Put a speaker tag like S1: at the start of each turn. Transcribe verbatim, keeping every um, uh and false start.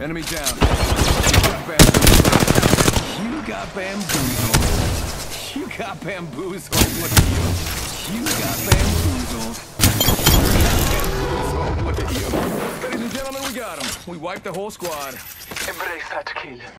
S1: Enemy down. You got bamboozled. You got bamboozled. You got bamboozled. Look at you. You got bamboozled. You got bamboozled. Look at you. Ladies and gentlemen, we got him. We wiped the whole squad.
S2: Embrace that kill.